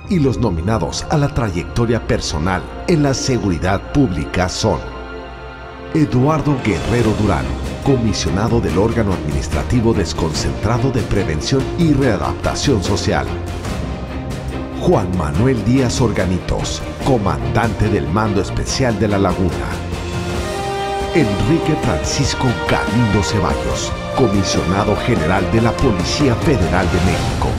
Y los nominados a la trayectoria personal en la seguridad pública son: Eduardo Guerrero Durán, comisionado del órgano administrativo desconcentrado de prevención y readaptación social. Juan Manuel Díaz Organitos, comandante del Mando Especial de La Laguna. Enrique Francisco Galindo Ceballos, comisionado general de la Policía Federal de México.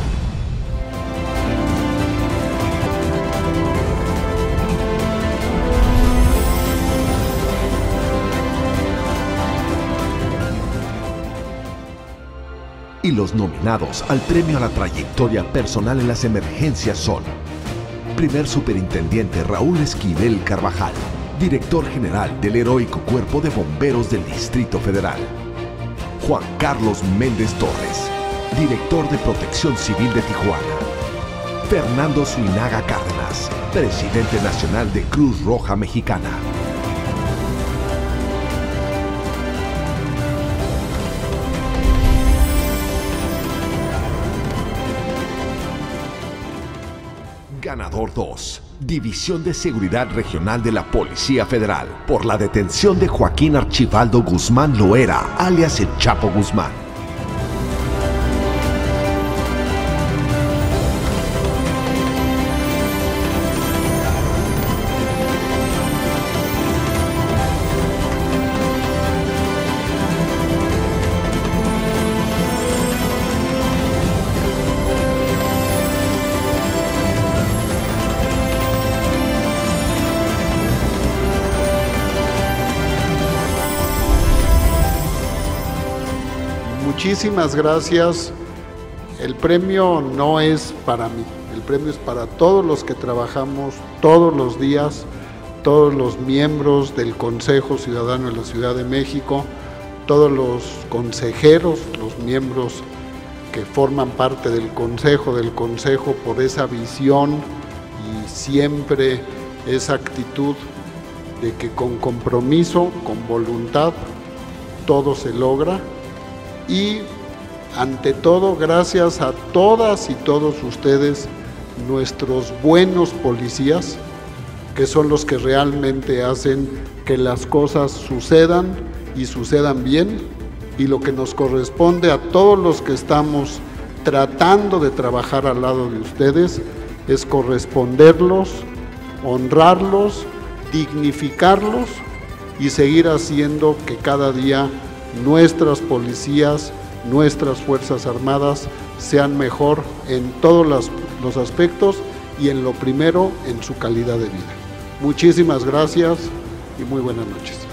Y los nominados al premio a la trayectoria personal en las emergencias son: Primer Superintendente Raúl Esquivel Carvajal, Director General del Heroico Cuerpo de Bomberos del Distrito Federal. Juan Carlos Méndez Torres, Director de Protección Civil de Tijuana. Fernando Suinaga Cárdenas, Presidente Nacional de Cruz Roja Mexicana. Ganador 2, División de Seguridad Regional de la Policía Federal, por la detención de Joaquín Archibaldo Guzmán Loera, alias El Chapo Guzmán. Muchísimas gracias. El premio no es para mí, el premio es para todos los que trabajamos todos los días, todos los miembros del Consejo Ciudadano de la Ciudad de México, todos los consejeros, los miembros que forman parte del Consejo por esa visión y siempre esa actitud de que con compromiso, con voluntad, todo se logra. Y ante todo, gracias a todas y todos ustedes, nuestros buenos policías, que son los que realmente hacen que las cosas sucedan y sucedan bien, y lo que nos corresponde a todos los que estamos tratando de trabajar al lado de ustedes es corresponderlos, honrarlos, dignificarlos y seguir haciendo que cada día nuestras policías, nuestras Fuerzas Armadas sean mejor en todos los aspectos y en lo primero, en su calidad de vida. Muchísimas gracias y muy buenas noches.